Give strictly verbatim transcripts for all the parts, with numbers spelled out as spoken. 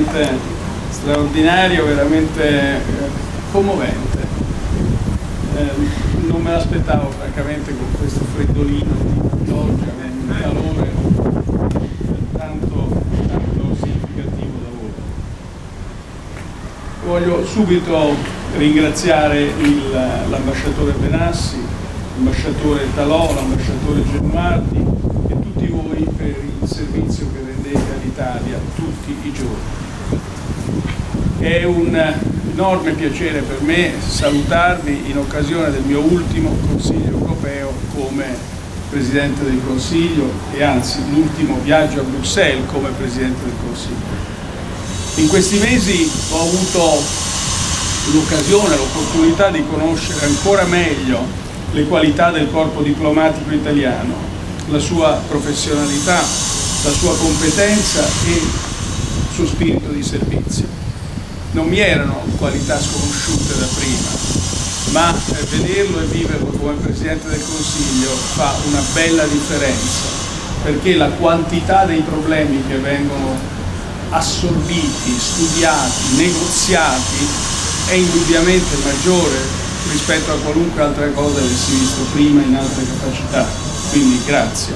veramente straordinario, veramente eh, commovente. Eh, non me l'aspettavo francamente con questo freddolino di pioggia, un calore tanto, tanto significativo da voi. Voglio subito ringraziare l'ambasciatore Benassi, l'ambasciatore Talò, l'ambasciatore Genuardi e tutti voi per il servizio che rendete all'Italia tutti i giorni. È un enorme piacere per me salutarvi in occasione del mio ultimo Consiglio europeo come Presidente del Consiglio e anzi l'ultimo viaggio a Bruxelles come Presidente del Consiglio. In questi mesi ho avuto l'occasione, l'opportunità di conoscere ancora meglio le qualità del corpo diplomatico italiano, la sua professionalità, la sua competenza e il suo spirito di servizio. Non mi erano qualità sconosciute da prima, ma vederlo e viverlo come Presidente del Consiglio fa una bella differenza, perché la quantità dei problemi che vengono assorbiti, studiati, negoziati è indubbiamente maggiore rispetto a qualunque altra cosa che si è visto prima in altre capacità. Quindi grazie.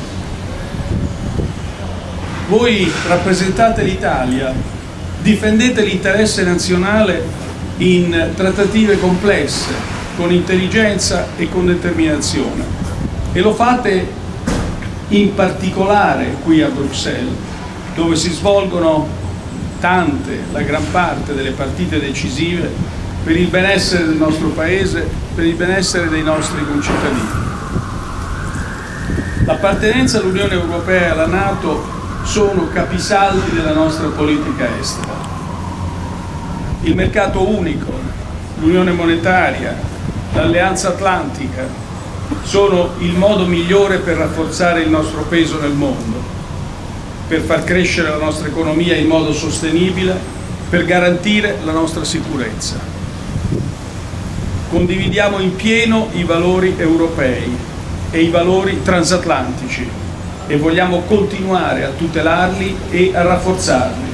Voi rappresentate l'Italia, difendete l'interesse nazionale in trattative complesse, con intelligenza e con determinazione. E lo fate in particolare qui a Bruxelles, dove si svolgono tante, la gran parte delle partite decisive per il benessere del nostro Paese, per il benessere dei nostri concittadini. L'appartenenza all'Unione Europea e alla NATO sono capisaldi della nostra politica estera. Il mercato unico, l'unione monetaria, l'alleanza atlantica sono il modo migliore per rafforzare il nostro peso nel mondo, per far crescere la nostra economia in modo sostenibile, per garantire la nostra sicurezza. Condividiamo in pieno i valori europei e i valori transatlantici e vogliamo continuare a tutelarli e a rafforzarli.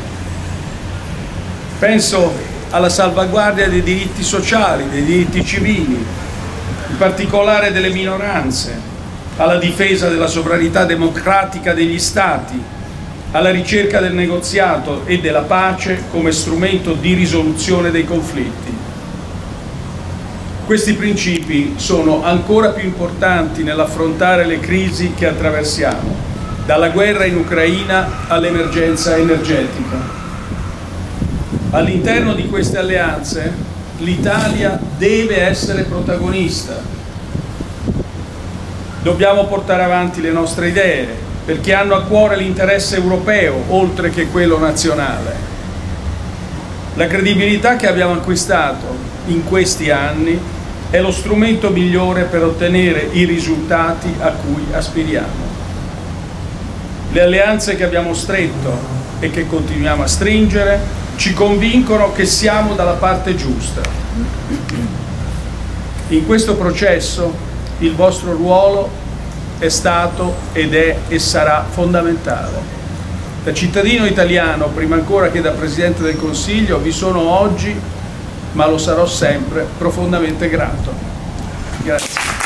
Penso alla salvaguardia dei diritti sociali, dei diritti civili, in particolare delle minoranze, alla difesa della sovranità democratica degli Stati, alla ricerca del negoziato e della pace come strumento di risoluzione dei conflitti. Questi principi sono ancora più importanti nell'affrontare le crisi che attraversiamo, dalla guerra in Ucraina all'emergenza energetica. All'interno di queste alleanze l'Italia deve essere protagonista. Dobbiamo portare avanti le nostre idee, perché hanno a cuore l'interesse europeo, oltre che quello nazionale. La credibilità che abbiamo acquistato in questi anni è lo strumento migliore per ottenere i risultati a cui aspiriamo. Le alleanze che abbiamo stretto e che continuiamo a stringere ci convincono che siamo dalla parte giusta. In questo processo il vostro ruolo è stato ed è e sarà fondamentale. Da cittadino italiano, prima ancora che da Presidente del Consiglio, vi sono oggi, ma lo sarò sempre, profondamente grato. Grazie.